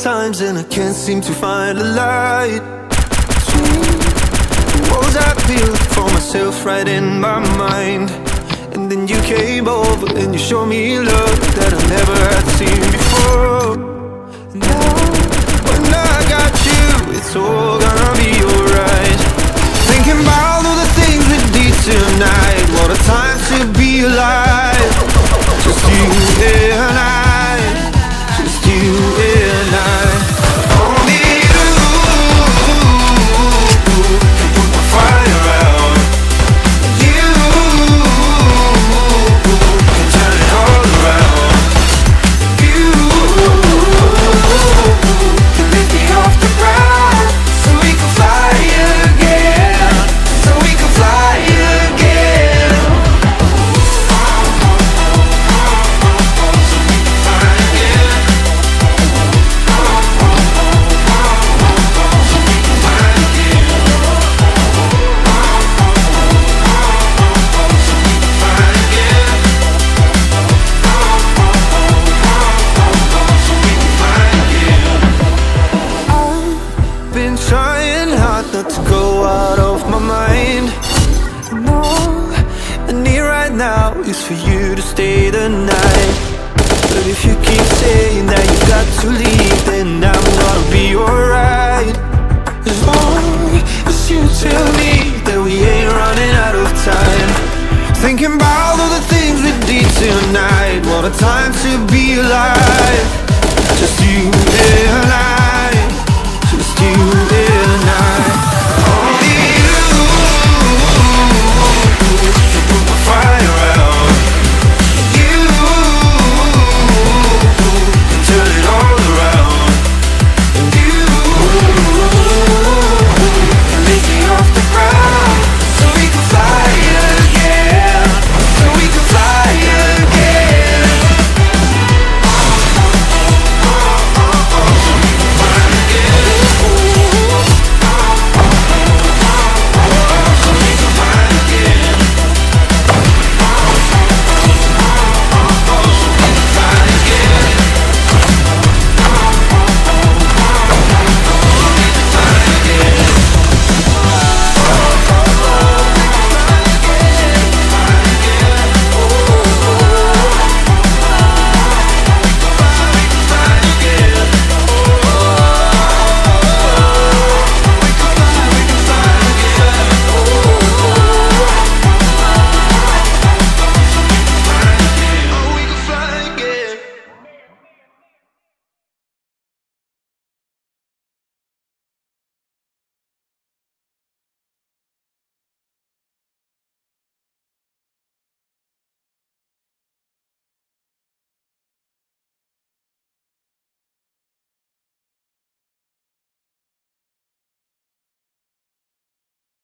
times and I can't seem to find a light between the walls I built for myself right in my mind. And then you came over and you showed me love that I never had seen before. And now, when I got you, it's all gonna be alright. Thinking about all the things we did tonight. What a time to be alive. Just you and I, just you and I. Only you can put my fire out. You can turn it all around. You can lift me off the ground, so we can fly again, so we can fly again. Been trying hard not to go out of my mind. And all I need right now is for you to stay the night. But if you keep saying that you got to leave, then I'm gonna be alright. As long as you tell me that we ain't running out of time. Thinking about all the things we did tonight. What a time to be alive. Just you and I.